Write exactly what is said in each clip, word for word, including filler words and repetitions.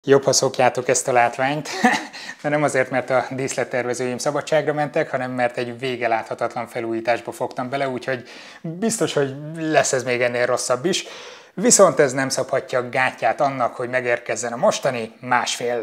Jobb, ha szokjátok ezt a látványt, de nem azért, mert a díszlettervezőim szabadságra mentek, hanem mert egy vége láthatatlan felújításba fogtam bele, úgyhogy biztos, hogy lesz ez még ennél rosszabb is. Viszont ez nem szabhatja gátját annak, hogy megérkezzen a mostani másfél.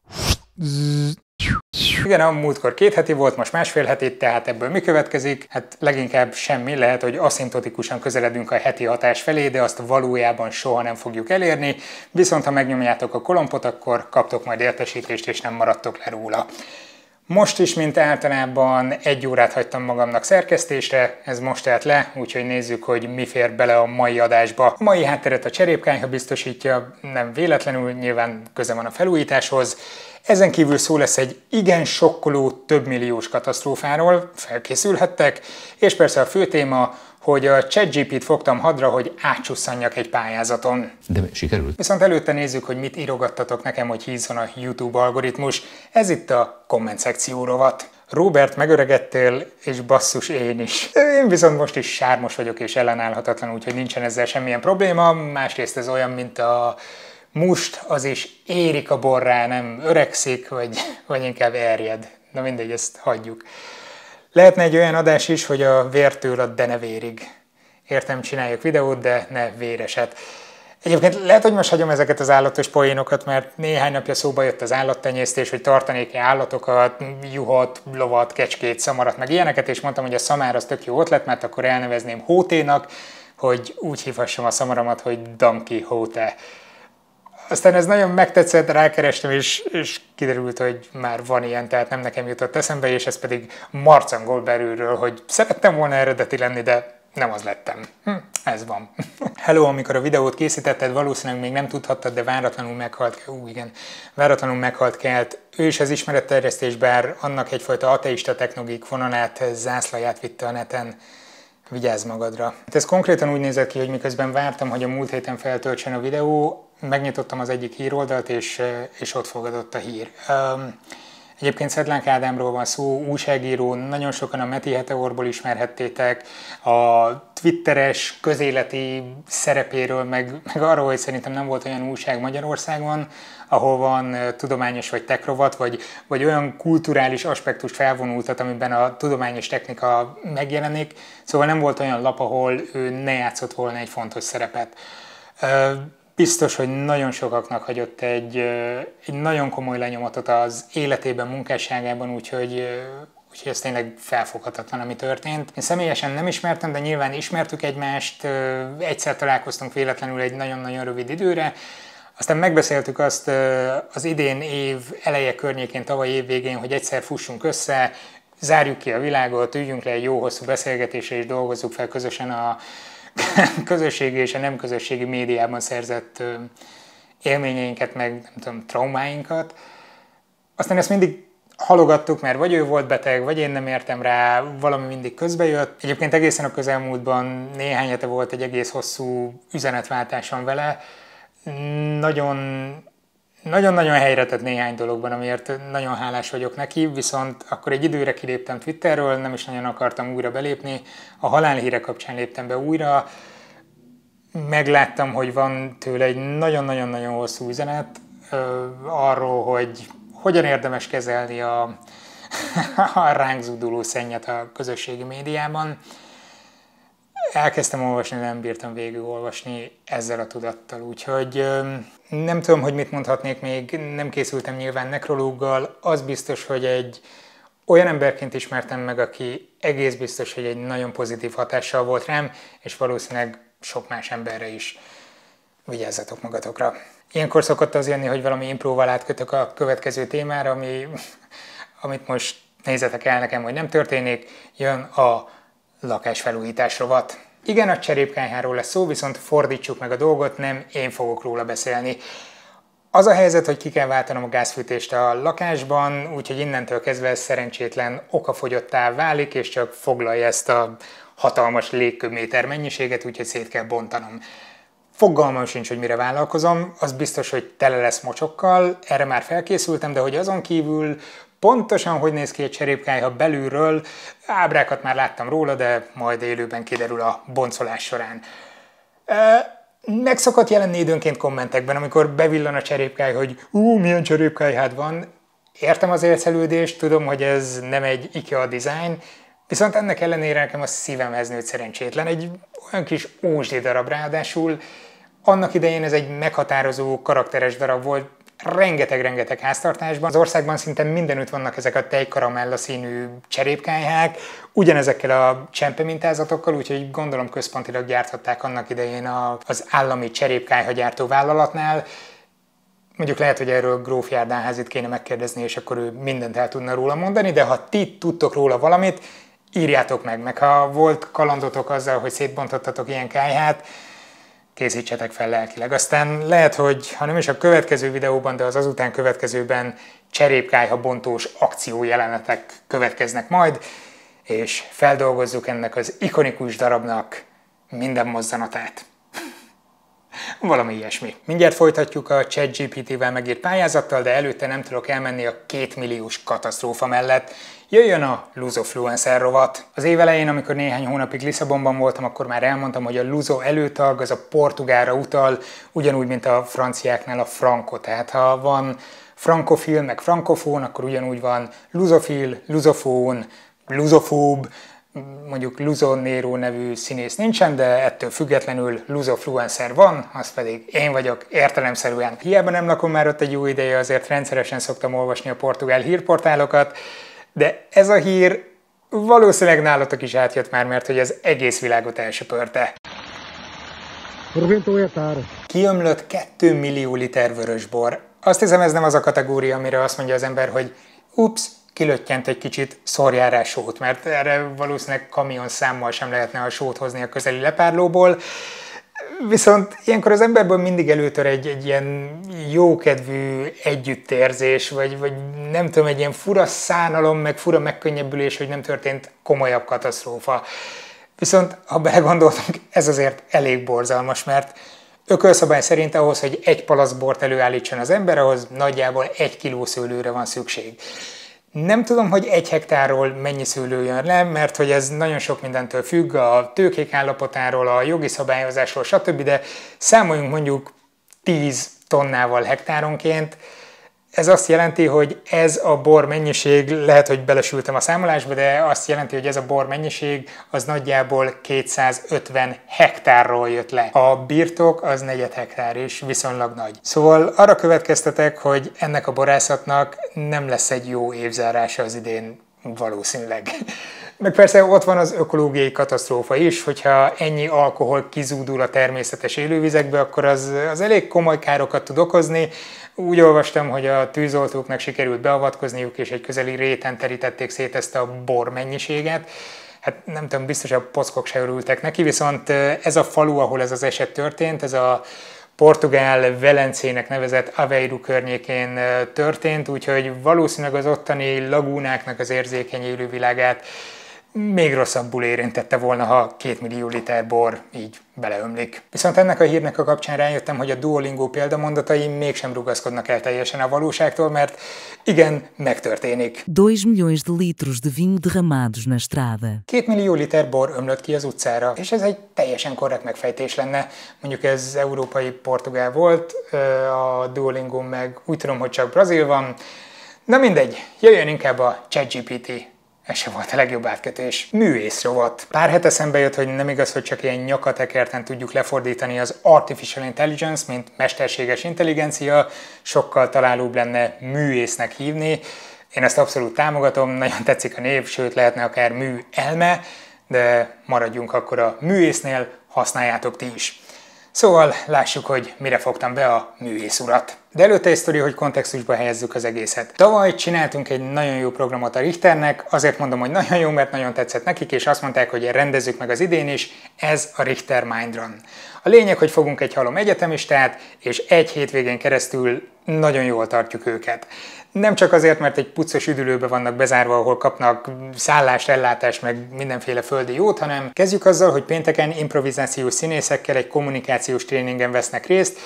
Igen, a múltkor két heti volt, most másfél heti, tehát ebből mi következik? Hát leginkább semmi, lehet, hogy aszimптotikusan közeledünk a heti hatás felé, de azt valójában soha nem fogjuk elérni, viszont ha megnyomjátok a kolompot, akkor kaptok majd értesítést, és nem maradtok le róla. Most is, mint általában, egy órát hagytam magamnak szerkesztésre, ez most telt le, úgyhogy nézzük, hogy mi fér bele a mai adásba. A mai hátteret a cserépkányha biztosítja, nem véletlenül, nyilván köze van a felújításhoz. Ezen kívül szó lesz egy igen sokkoló, többmilliós katasztrófáról, felkészülhettek, és persze a fő téma, hogy a ChatGPT-t fogtam hadra, hogy átcsusszanjak egy pályázaton. De sikerült? Viszont előtte nézzük, hogy mit írogattatok nekem, hogy hízzon a YouTube algoritmus. Ez itt a komment szekció rovat. Robert, megöregedtél, és basszus én is. Én viszont most is sármos vagyok és ellenállhatatlan, úgyhogy nincsen ezzel semmilyen probléma. Másrészt ez olyan, mint a must, az is érik a borrá, nem öregszik, vagy, vagy inkább erjed. Na mindegy, ezt hagyjuk. Lehetne egy olyan adás is, hogy a vértől a denevérig. Értem, csináljuk videót, de ne véreset. Egyébként lehet, hogy most hagyom ezeket az állatos poénokat, mert néhány napja szóba jött az állattenyésztés, hogy tartanék-e állatokat, juhot, lovat, kecskét, szamarat, meg ilyeneket, és mondtam, hogy a szamár az tök jó ötlet, mert akkor elnevezném Hóténak, hogy úgy hívhassam a szamaramat, hogy Donkey Hóte. Aztán ez nagyon megtetszett, rákerestem, és, és kiderült, hogy már van ilyen, tehát nem nekem jutott eszembe, és ez pedig marcangol belülről, hogy szerettem volna eredeti lenni, de nem az lettem. Hm, ez van. Hello, amikor a videót készítetted, valószínűleg még nem tudhattad, de váratlanul meghalt, ú, igen, váratlanul meghalt Kelt. Ő is az ismeretterjesztés, bár annak egyfajta ateista technogik vonalát, zászlaját vitte a neten. Vigyázz magadra. Ez konkrétan úgy nézett ki, hogy miközben vártam, hogy a múlt héten feltöltsön a videó, megnyitottam az egyik híroldalt, és, és ott fogadott a hír. Um, egyébként Szedlánk Ádámról van szó, újságíró, nagyon sokan a Meti Heteorból ismerhettétek, a twitteres, közéleti szerepéről, meg, meg arról, hogy szerintem nem volt olyan újság Magyarországon, ahol van tudományos vagy tech rovat, vagy, vagy olyan kulturális aspektust felvonultat, amiben a tudományos technika megjelenik, szóval nem volt olyan lap, ahol ő ne játszott volna egy fontos szerepet. Biztos, hogy nagyon sokaknak hagyott egy, egy nagyon komoly lenyomatot az életében, munkásságában, úgyhogy, úgyhogy ez tényleg felfoghatatlan, ami történt. Én személyesen nem ismertem, de nyilván ismertük egymást, egyszer találkoztunk véletlenül egy nagyon-nagyon rövid időre, aztán megbeszéltük azt az idén év eleje környékén, tavaly év végén, hogy egyszer fussunk össze, zárjuk ki a világot, üljünk le egy jó hosszú beszélgetésre, és dolgozzuk fel közösen a közösségi és a nem közösségi médiában szerzett élményeinket, meg nem tudom, traumáinkat. Aztán ezt mindig halogattuk, mert vagy ő volt beteg, vagy én nem értem rá, valami mindig közbejött. Egyébként egészen a közelmúltban néhány hete volt egy egész hosszú üzenetváltásom vele. Nagyon, nagyon-nagyon helyre tett néhány dologban, amiért nagyon hálás vagyok neki, viszont akkor egy időre kiléptem Twitterről, nem is nagyon akartam újra belépni. A halálhíre kapcsán léptem be újra, megláttam, hogy van tőle egy nagyon-nagyon-nagyon hosszú üzenet ö, arról, hogy hogyan érdemes kezelni a, a ránk zúduló szennyet a közösségi médiában. Elkezdtem olvasni, nem bírtam végigolvasni ezzel a tudattal, úgyhogy ö, nem tudom, hogy mit mondhatnék még, nem készültem nyilván nekrológgal, az biztos, hogy egy olyan emberként ismertem meg, aki egész biztos, hogy egy nagyon pozitív hatással volt rám, és valószínűleg sok más emberre is. Vigyázzatok magatokra. Ilyenkor szokott az jönni, hogy valami impróval átkötök a következő témára, ami, amit most nézzetek el nekem, hogy nem történik, jön a lakásfelújítás rovat. Igen, a cserépkányháról lesz szó, viszont fordítsuk meg a dolgot, nem én fogok róla beszélni. Az a helyzet, hogy ki kell váltanom a gázfűtést a lakásban, úgyhogy innentől kezdve ez szerencsétlen okafogyottá válik, és csak foglalja ezt a hatalmas légköbméter mennyiséget, úgyhogy szét kell bontanom. Fogalmam sincs, hogy mire vállalkozom, az biztos, hogy tele lesz mocsokkal, erre már felkészültem, de hogy azon kívül pontosan hogy néz ki egy cserépkályha belülről, ábrákat már láttam róla, de majd élőben kiderül a boncolás során. Meg szokott jelenni időnként kommentekben, amikor bevillan a cserépkály, hogy ú, milyen cserépkályhád van. Értem az élszelődést, tudom, hogy ez nem egy IKEA design, viszont ennek ellenére nekem a szívemhez nőtt szerencsétlen. Egy olyan kis ózsdi darab ráadásul. Annak idején ez egy meghatározó, karakteres darab volt, rengeteg-rengeteg háztartásban. Az országban szinte mindenütt vannak ezek a tejkaramella színű cserépkályhák, ugyanezekkel a csempe mintázatokkal, úgyhogy gondolom központilag gyárthatták annak idején az állami cserépkályha gyártó vállalatnál. Mondjuk lehet, hogy erről Gróf Járdán-házit kéne megkérdezni, és akkor ő mindent el tudna róla mondani, de ha ti tudtok róla valamit, írjátok meg, meg ha volt kalandotok azzal, hogy szétbontottatok ilyen kályhát, készítsetek fel lelkileg. Aztán lehet, hogy ha nem is a következő videóban, de az azután következőben cserépkályha bontós akciójelenetek következnek majd, és feldolgozzuk ennek az ikonikus darabnak minden mozzanatát. Valami ilyesmi. Mindjárt folytatjuk a ChatGPT-vel megírt pályázattal, de előtte nem tudok elmenni a kétmilliós katasztrófa mellett. Jöjjön a Luzofluencer rovat. Az év elején, amikor néhány hónapig Lisszabonban voltam, akkor már elmondtam, hogy a luzo előtag az a portugálra utal, ugyanúgy, mint a franciáknál a franco. Tehát ha van frankofil, meg frankofón, akkor ugyanúgy van luzofil, luzofón, luzofób, mondjuk Luzo Nero nevű színész nincsen, de ettől függetlenül Luzofluencer van, az pedig én vagyok értelemszerűen. Hiába nem lakom már ott egy jó ideje, azért rendszeresen szoktam olvasni a portugál hírportálokat, de ez a hír valószínűleg nálatok is átjött már, mert hogy az egész világot elsöpörte. Kiömlött két millió liter vörösbor. Azt hiszem, ez nem az a kategória, amire azt mondja az ember, hogy ups, kilöttyent egy kicsit, szórjál rá sót, mert erre valószínűleg kamion számmal sem lehetne a sót hozni a közeli lepárlóból. Viszont ilyenkor az emberből mindig előtör egy, egy ilyen jókedvű együttérzés, vagy, vagy nem tudom, egy ilyen fura szánalom, meg fura megkönnyebbülés, hogy nem történt komolyabb katasztrófa. Viszont, ha belegondoltunk, ez azért elég borzalmas, mert ökölszabály szerint ahhoz, hogy egy palack bort előállítson az ember, ahhoz nagyjából egy kiló szőlőre van szükség. Nem tudom, hogy egy hektárról mennyi szőlő jön le, mert hogy ez nagyon sok mindentől függ, a tőkék állapotáról, a jogi szabályozásról, stb., de számoljunk mondjuk tíz tonnával hektáronként. Ez azt jelenti, hogy ez a bor mennyiség, lehet, hogy belesültem a számolásba, de azt jelenti, hogy ez a bor mennyiség az nagyjából kétszázötven hektárról jött le. A birtok az negyed hektár és viszonylag nagy. Szóval arra következtetek, hogy ennek a borászatnak nem lesz egy jó évzárása az idén valószínűleg. Meg persze ott van az ökológiai katasztrófa is, hogyha ennyi alkohol kizúdul a természetes élővizekbe, akkor az, az elég komoly károkat tud okozni. Úgy olvastam, hogy a tűzoltóknak sikerült beavatkozniuk, és egy közeli réten terítették szét ezt a bor mennyiséget. Hát nem tudom, biztos a pockok se örültek neki, viszont ez a falu, ahol ez az eset történt, ez a Portugál Velencének nevezett Aveiro környékén történt, úgyhogy valószínűleg az ottani lagúnáknak az érzékeny élővilágát még rosszabbul érintette volna, ha két millió liter bor így beleömlik. Viszont ennek a hírnek a kapcsán rájöttem, hogy a Duolingo példamondatai mégsem rugaszkodnak el teljesen a valóságtól, mert igen, megtörténik. dois milhões de litros de vinho derramados na estrada. Két millió liter bor ömlött ki az utcára, és ez egy teljesen korrekt megfejtés lenne. Mondjuk ez európai portugál volt, a Duolingo meg úgy tudom, hogy csak brazil van. Na mindegy, jöjjön inkább a ChatGPT. Ez sem volt a legjobb átkötés. Művész rovat. Pár hete szembe jött, hogy nem igaz, hogy csak ilyen nyakatekerten tudjuk lefordítani az Artificial Intelligence, mint mesterséges intelligencia, sokkal találóbb lenne művésznek hívni. Én ezt abszolút támogatom, nagyon tetszik a név, sőt lehetne akár mű elme, de maradjunk akkor a művésznél, használjátok ti is. Szóval lássuk, hogy mire fogtam be a művész urat. De előtte egy sztori, hogy kontextusba helyezzük az egészet. Tavaly csináltunk egy nagyon jó programot a Richternek, azért mondom, hogy nagyon jó, mert nagyon tetszett nekik, és azt mondták, hogy rendezzük meg az idén is, ez a Richter Mindrun. A lényeg, hogy fogunk egy halom egyetemistát, és egy hétvégén keresztül nagyon jól tartjuk őket. Nem csak azért, mert egy puccos üdülőbe vannak bezárva, ahol kapnak szállást, ellátást, meg mindenféle földi jót, hanem kezdjük azzal, hogy pénteken improvizációs színészekkel egy kommunikációs tréningen vesznek részt,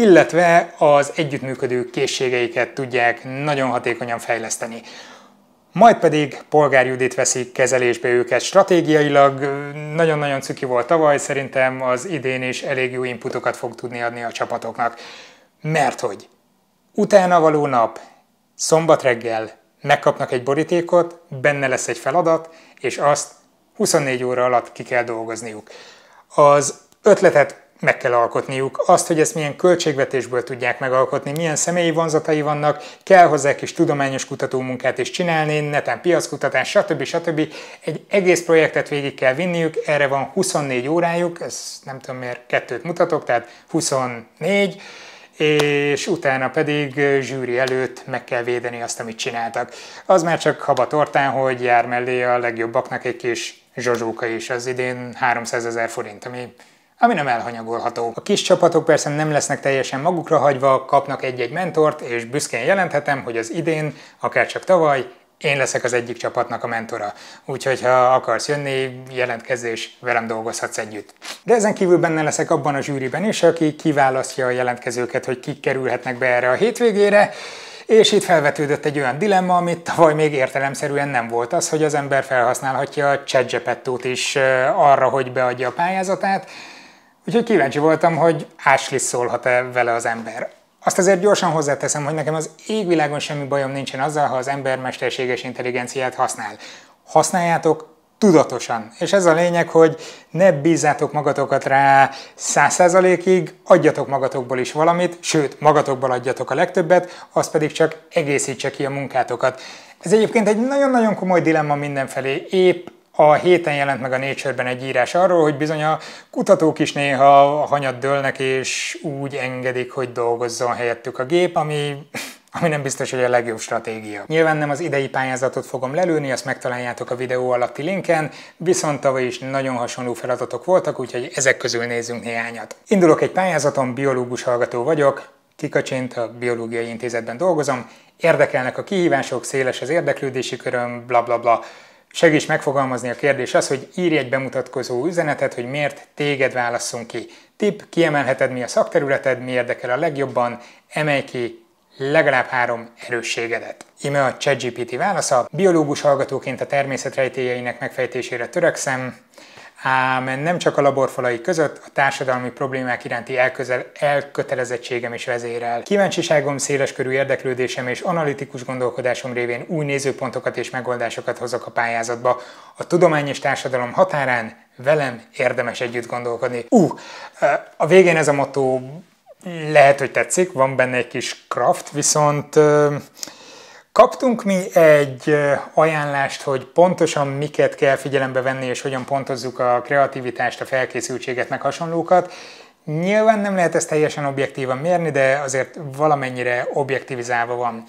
illetve az együttműködő készségeiket tudják nagyon hatékonyan fejleszteni. majd pedig Polgár Judit veszi kezelésbe őket stratégiailag. Nagyon-nagyon cuki volt tavaly, szerintem az idén is elég jó inputokat fog tudni adni a csapatoknak. Mert hogy utána való nap, szombat reggel megkapnak egy borítékot, benne lesz egy feladat, és azt huszonnégy óra alatt ki kell dolgozniuk. Az ötletet meg kell alkotniuk, azt, hogy ezt milyen költségvetésből tudják megalkotni, milyen személyi vonzatai vannak, kell hozzá kis tudományos kutatómunkát is csinálni, neten piackutatás, stb. stb. Egy egész projektet végig kell vinniük, erre van huszonnégy órájuk, ez nem tudom miért kettőt mutatok, tehát huszonnégy, és utána pedig zsűri előtt meg kell védeni azt, amit csináltak. Az már csak haba tortán, hogy jár mellé a legjobbaknak egy kis zsozsóka is, az idén háromszázezer forint, ami, ami nem elhanyagolható. A kis csapatok persze nem lesznek teljesen magukra hagyva, kapnak egy-egy mentort, és büszkén jelenthetem, hogy az idén, akár csak tavaly, én leszek az egyik csapatnak a mentora. Úgyhogy ha akarsz jönni, jelentkezz és velem dolgozhatsz együtt. De ezen kívül benne leszek abban a zsűriben is, aki kiválasztja a jelentkezőket, hogy kik kerülhetnek be erre a hétvégére, és itt felvetődött egy olyan dilemma, amit tavaly még értelemszerűen nem volt, az, hogy az ember felhasználhatja a ChatGPT-t is arra, hogy beadja a pályázatát. Úgyhogy kíváncsi voltam, hogy Ashley szólhat-e vele az ember. Azt azért gyorsan hozzáteszem, hogy nekem az égvilágon semmi bajom nincsen azzal, ha az ember mesterséges intelligenciát használ. Használjátok tudatosan. És ez a lényeg, hogy ne bízzátok magatokat rá száz százalékig, adjatok magatokból is valamit, sőt, magatokból adjatok a legtöbbet, az pedig csak egészítse ki a munkátokat. Ez egyébként egy nagyon-nagyon komoly dilemma mindenfelé. Épp a héten jelent meg a Nature-ben egy írás arról, hogy bizony a kutatók is néha hanyat dőlnek, és úgy engedik, hogy dolgozzon helyettük a gép, ami, ami nem biztos, hogy a legjobb stratégia. Nyilván nem az idei pályázatot fogom lelőni, azt megtaláljátok a videó alatti linken, viszont tavaly is nagyon hasonló feladatok voltak, úgyhogy ezek közül nézzünk néhányat. Indulok egy pályázaton, biológus hallgató vagyok, kikacsint, a Biológiai Intézetben dolgozom, érdekelnek a kihívások, széles az érdeklődési köröm, bla bla bla. Segíts megfogalmazni a kérdés az, hogy írj egy bemutatkozó üzenetet, hogy miért téged válasszunk ki. Tipp, kiemelheted, mi a szakterületed, mi érdekel a legjobban, emelj ki legalább három erősségedet. Íme a ChatGPT válasza. Biológus hallgatóként a természet rejtélyeinek megfejtésére törekszem, ám nem csak a laborfalai között, a társadalmi problémák iránti elközel, elkötelezettségem is vezérel. Kíváncsiságom, széleskörű érdeklődésem és analitikus gondolkodásom révén új nézőpontokat és megoldásokat hozok a pályázatba. A tudomány és társadalom határán velem érdemes együtt gondolkodni. Uh, a végén ez a motto lehet, hogy tetszik, van benne egy kis craft, viszont kaptunk mi egy ajánlást, hogy pontosan miket kell figyelembe venni, és hogyan pontozzuk a kreativitást, a felkészültséget, meg hasonlókat. Nyilván nem lehet ezt teljesen objektívan mérni, de azért valamennyire objektivizálva van.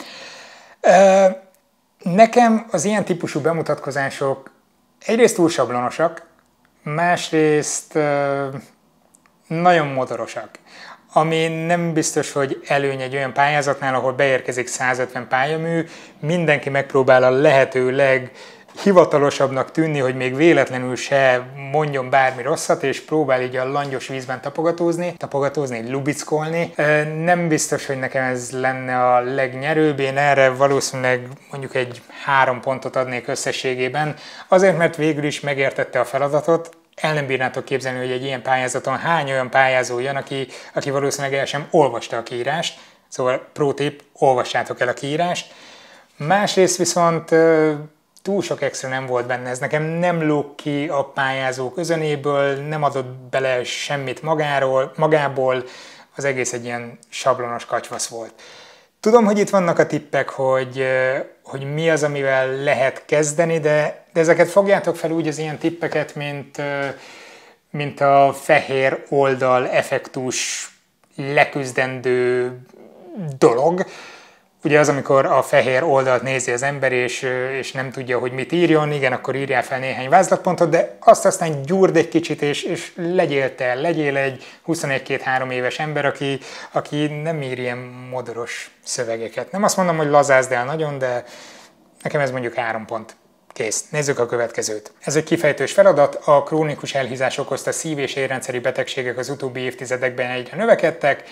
Nekem az ilyen típusú bemutatkozások egyrészt túl sablonosak, másrészt nagyon modorosak, ami nem biztos, hogy előny egy olyan pályázatnál, ahol beérkezik százötven pályamű, mindenki megpróbál a lehető leghivatalosabbnak tűnni, hogy még véletlenül se mondjon bármi rosszat, és próbál így a langyos vízben tapogatózni, tapogatózni, lubickolni. Nem biztos, hogy nekem ez lenne a legnyerőbb, én erre valószínűleg mondjuk egy három pontot adnék összességében, azért, mert végül is megértette a feladatot. El nem bírnátok képzelni, hogy egy ilyen pályázaton hány olyan pályázó jön, aki, aki valószínűleg el sem olvasta a kiírást. Szóval pro tip, olvassátok el a kiírást. Másrészt viszont túl sok extra nem volt benne. Ez nekem nem lóg ki a pályázók özönéből, nem adott bele semmit magáról, magából. Az egész egy ilyen sablonos katyvasz volt. Tudom, hogy itt vannak a tippek, hogy, hogy mi az, amivel lehet kezdeni, de, de ezeket fogjátok fel úgy az ilyen tippeket, mint, mint a fehér oldal effektus leküzdendő dolog. Ugye az, amikor a fehér oldalt nézi az ember, és, és nem tudja, hogy mit írjon, igen, akkor írjál fel néhány vázlatpontot, de azt aztán gyúrd egy kicsit, és, és legyél te, legyél egy huszonegy-két-három éves ember, aki, aki nem ír ilyen modoros szövegeket. Nem azt mondom, hogy lazázd el nagyon, de nekem ez mondjuk három pont. Kész. Nézzük a következőt. Ez egy kifejtős feladat, a krónikus elhízás okozta szív- és érrendszeri betegségek az utóbbi évtizedekben egyre növekedtek,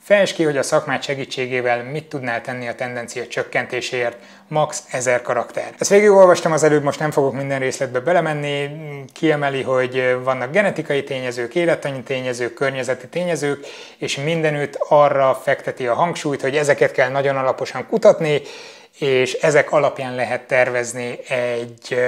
Fejtsd ki, hogy a szakmád segítségével mit tudnál tenni a tendencia csökkentéséért, max. ezer karakter. Ezt végigolvastam az előbb, most nem fogok minden részletbe belemenni, kiemeli, hogy vannak genetikai tényezők, élettani tényezők, környezeti tényezők, és mindenütt arra fekteti a hangsúlyt, hogy ezeket kell nagyon alaposan kutatni, és ezek alapján lehet tervezni egy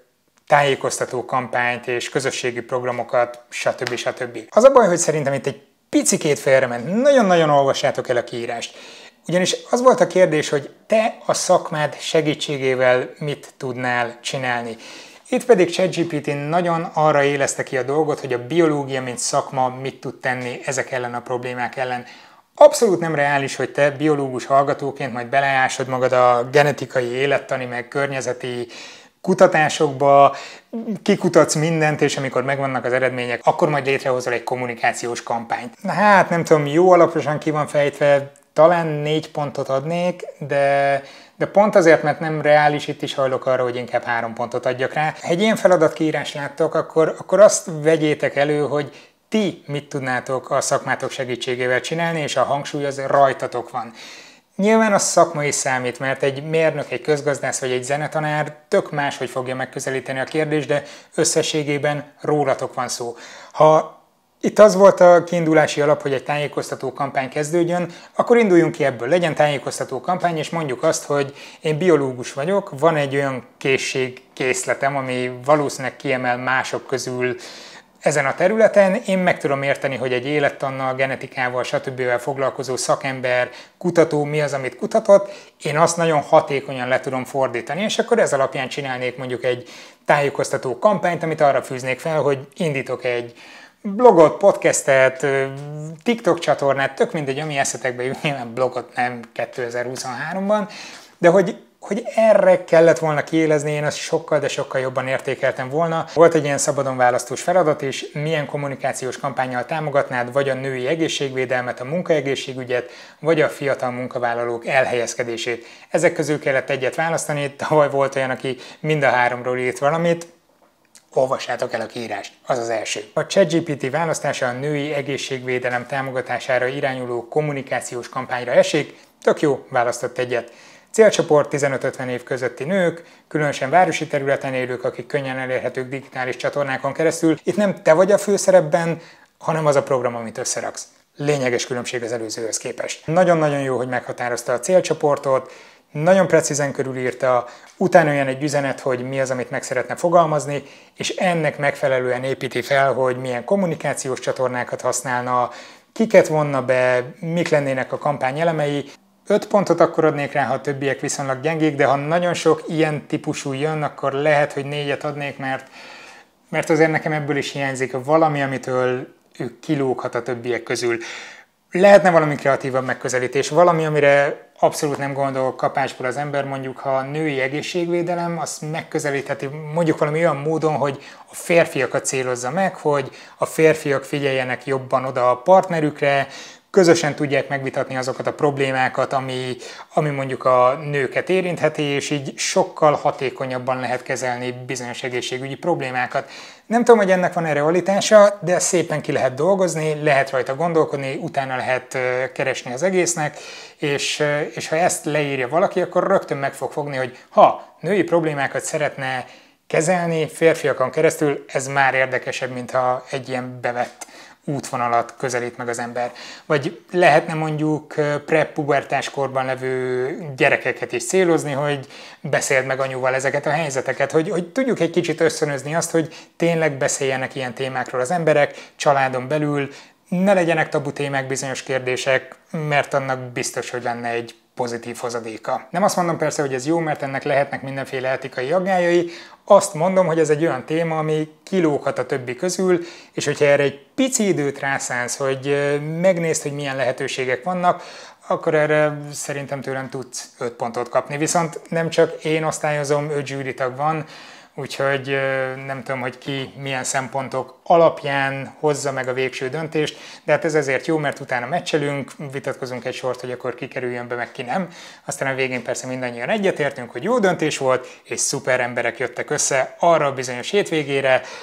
tájékoztató kampányt és közösségi programokat, stb. stb. Az a baj, hogy szerintem itt egy picikét félrement. Nagyon-nagyon olvassátok el a kiírást. Ugyanis az volt a kérdés, hogy te a szakmád segítségével mit tudnál csinálni. Itt pedig ChatGPT nagyon arra éleszte ki a dolgot, hogy a biológia, mint szakma mit tud tenni ezek ellen a problémák ellen. Abszolút nem reális, hogy te biológus hallgatóként majd beleásod magad a genetikai, élettani, meg környezeti kutatásokba, kikutatsz mindent, és amikor megvannak az eredmények, akkor majd létrehozol egy kommunikációs kampányt. Na hát, nem tudom, jó alaposan ki van fejtve, talán négy pontot adnék, de, de pont azért, mert nem reális, itt is hajlok arra, hogy inkább három pontot adjak rá. Ha egy ilyen feladatkiírást láttok, akkor, akkor azt vegyétek elő, hogy ti mit tudnátok a szakmátok segítségével csinálni, és a hangsúly az rajtatok van. Nyilván a szakma is számít, mert egy mérnök, egy közgazdász vagy egy zenetanár tök máshogy fogja megközelíteni a kérdést, de összességében rólatok van szó. Ha itt az volt a kiindulási alap, hogy egy tájékoztató kampány kezdődjön, akkor induljunk ki ebből. Legyen tájékoztató kampány, és mondjuk azt, hogy én biológus vagyok, van egy olyan készségkészletem, ami valószínűleg kiemel mások közül ezen a területen. Én meg tudom érteni, hogy egy élettannal, genetikával, stb. Foglalkozó szakember, kutató mi az, amit kutatott, én azt nagyon hatékonyan le tudom fordítani, és akkor ez alapján csinálnék mondjuk egy tájékoztató kampányt, amit arra fűznék fel, hogy indítok egy blogot, podcastet, TikTok csatornát, tök mindegy, ami eszetekbe jut, nyilván blogot nem kétezer-huszonháromban, de hogy hogy erre kellett volna kiélezni, én azt sokkal, de sokkal jobban értékeltem volna. Volt egy ilyen szabadon választós feladat is, milyen kommunikációs kampánnyal támogatnád, vagy a női egészségvédelmet, a munkaegészségügyet, vagy a fiatal munkavállalók elhelyezkedését. Ezek közül kellett egyet választani, tavaly volt olyan, aki mind a háromról írt valamit. Olvassátok el a kiírást, az az első. A ChatGPT választása a női egészségvédelem támogatására irányuló kommunikációs kampányra esik, tök jó, választott egyet. Célcsoport tizenöt-ötven év közötti nők, különösen városi területen élők, akik könnyen elérhetők digitális csatornákon keresztül. Itt nem te vagy a főszerepben, hanem az a program, amit összeraksz. Lényeges különbség az előzőhöz képest. Nagyon-nagyon jó, hogy meghatározta a célcsoportot, nagyon precízen körülírta, utána jön egy üzenet, hogy mi az, amit meg szeretne fogalmazni, és ennek megfelelően építi fel, hogy milyen kommunikációs csatornákat használna, kiket vonna be, mik lennének a kampány elemei. Öt pontot akkor adnék rá, ha a többiek viszonylag gyengék, de ha nagyon sok ilyen típusú jön, akkor lehet, hogy négyet adnék, mert, mert azért nekem ebből is hiányzik valami, amitől ő kilóghat a többiek közül. Lehetne valami kreatívabb megközelítés, valami, amire abszolút nem gondol kapásból az ember, mondjuk ha a női egészségvédelem, azt megközelítheti mondjuk valami olyan módon, hogy a férfiakat célozza meg, hogy a férfiak figyeljenek jobban oda a partnerükre, közösen tudják megvitatni azokat a problémákat, ami, ami mondjuk a nőket érintheti, és így sokkal hatékonyabban lehet kezelni bizonyos egészségügyi problémákat. Nem tudom, hogy ennek van-e realitása, de szépen ki lehet dolgozni, lehet rajta gondolkodni, utána lehet keresni az egésznek, és, és ha ezt leírja valaki, akkor rögtön meg fog fogni, hogy ha női problémákat szeretne kezelni férfiakon keresztül, ez már érdekesebb, mint ha egy ilyen bevett útvonalat közelít meg az ember. Vagy lehetne mondjuk pre-pubertás korban levő gyerekeket is célozni, hogy beszéld meg anyuval ezeket a helyzeteket, hogy, hogy tudjuk egy kicsit ösztönözni azt, hogy tényleg beszéljenek ilyen témákról az emberek, családon belül, ne legyenek tabu témák bizonyos kérdések, mert annak biztos, hogy lenne egy pozitív hozadéka. Nem azt mondom persze, hogy ez jó, mert ennek lehetnek mindenféle etikai aggályai, azt mondom, hogy ez egy olyan téma, ami kilóghat a többi közül, és hogyha erre egy pici időt rászánsz, hogy megnézd, hogy milyen lehetőségek vannak, akkor erre szerintem tőlem tudsz öt pontot kapni. Viszont nem csak én osztályozom, öt zsűritag van, úgyhogy nem tudom, hogy ki milyen szempontok alapján hozza meg a végső döntést, de hát ez ezért jó, mert utána meccselünk, vitatkozunk egy sort, hogy akkor ki kerüljön be, meg ki nem. Aztán a végén persze mindannyian egyetértünk, hogy jó döntés volt, és szuper emberek jöttek össze arra a bizonyos hétvégére,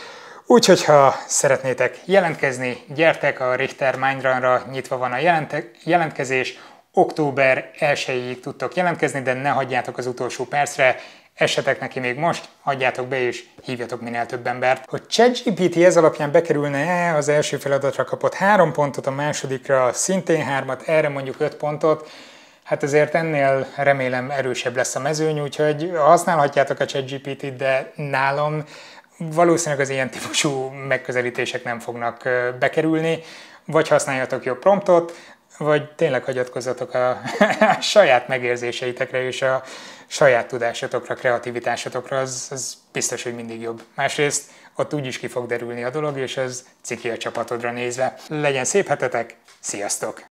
Úgyhogy ha szeretnétek jelentkezni, gyertek, a Richter Mindrunra nyitva van a jelente- jelentkezés, október elsejéig tudtok jelentkezni, de ne hagyjátok az utolsó percre, essetek neki még most, hagyjátok be és hívjatok minél több embert. Hogy ChatGPT ez alapján bekerülne, az első feladatra kapott három pontot, a másodikra szintén hármat, erre mondjuk öt pontot, hát azért ennél remélem erősebb lesz a mezőny, úgyhogy használhatjátok a ChatGPT-t, de nálam valószínűleg az ilyen típusú megközelítések nem fognak bekerülni, vagy használjatok jobb promptot, vagy tényleg hagyatkozzatok a, a saját megérzéseitekre és a saját tudásotokra, kreativitásotokra, az, az biztos, hogy mindig jobb. Másrészt ott úgyis ki fog derülni a dolog, és az ciki a csapatodra nézve. Legyen szép hetetek, sziasztok!